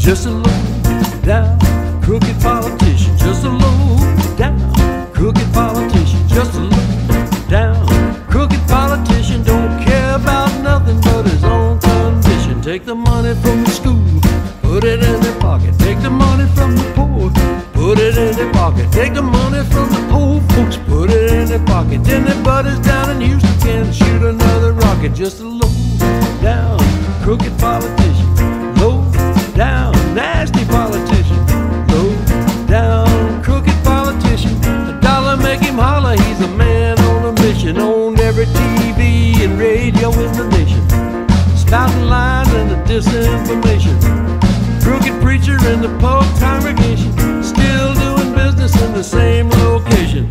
Just a low down crooked politician. Just a low down crooked politician. Just a low down crooked politician. Don't care about nothing but his own condition. Take the money from the school, put it in their pocket. Take the money from the poor, put it in their pocket. Take the money from the poor folks, put it in their pocket. Then their buddies down in Houston can shoot another rocket. Just a low down crooked politician. Low down nasty politician. Low down crooked politician. A dollar make him holler, he's a man on a mission. On every TV and radio in the nation, spouting lies and the disinformation. Crooked preacher in the poor congregation, still doing business in the same location.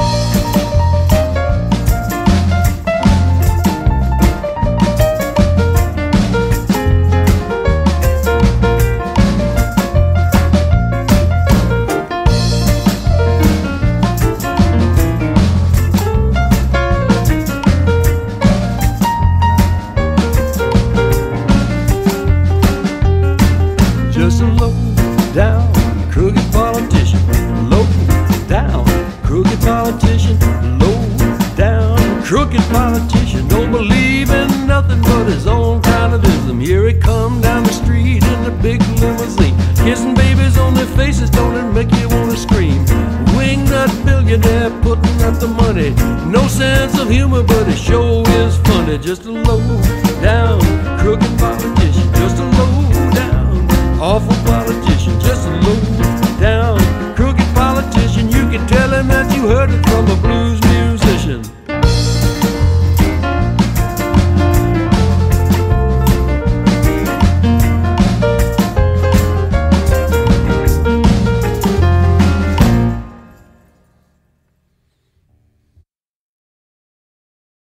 Just a low down crooked politician. Low down crooked politician. Low down crooked politician. Don't believe in nothing but his own kind of ism. Here he come down the street in the big limousine, kissing babies on their faces. Don't it make you wanna scream? Wingnut billionaire putting up the money. No sense of humor, but his show is funny. Just a low